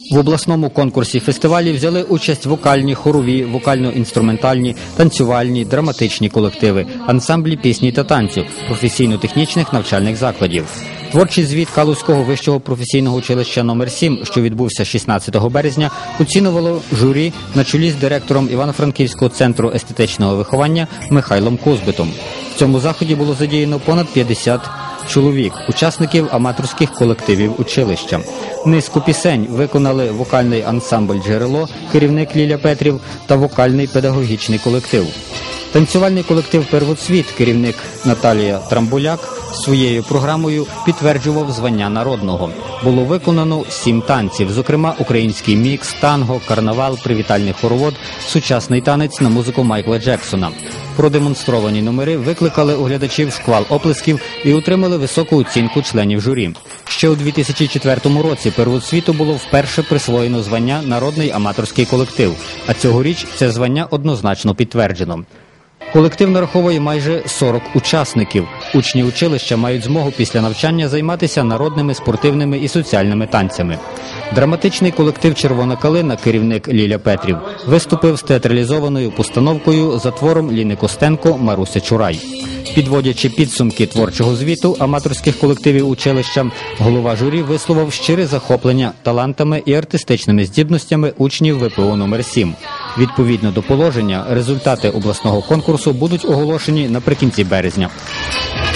В обласному конкурсі фестивалю взяли участь вокальні, хорові, вокально-інструментальні, танцювальні, драматичні колективи, ансамблі пісні та танців, професійно-технічних навчальних закладів. Творчий звіт Калузького вищого професійного училища номер 7, що відбувся 16 березня, оцінювало журі на чолі з директором Івано-Франківського центру естетичного виховання Михайлом Козбитом. В цьому заході було задіяно понад 50 чоловік, учасників аматорських колективів училища. Низку пісень виконали вокальний ансамбль «Джерело», керівник Ліля Петрів та вокальний педагогічний колектив. Танцювальний колектив «Первоцвіт», керівник Наталія Трамбуляк, своєю програмою підтверджував звання народного. Було виконано 7 танців, зокрема український мікс, танго, карнавал, привітальний хоровод, сучасний танець на музику Майкла Джексона. Продемонстровані номери викликали у глядачів шквал оплесків і отримали високу оцінку членів журі. Ще у 2004 році «Первоцвіту» було вперше присвоєно звання «Народний аматорський колектив», а цьогоріч це звання однозначно підтверджено. Колектив нараховує майже 40 учасників. Учні училища мають змогу після навчання займатися народними, спортивними і соціальними танцями. Драматичний колектив «Червона калина», керівник Ліля Петрів, виступив з театралізованою постановкою за твором Ліни Костенко «Маруся Чурай». Підводячи підсумки творчого звіту аматорських колективів училища, голова журі висловив щире захоплення талантами і артистичними здібностями учнів ВПО номер 7. Відповідно до положення, результати обласного конкурсу будуть оголошені наприкінці березня.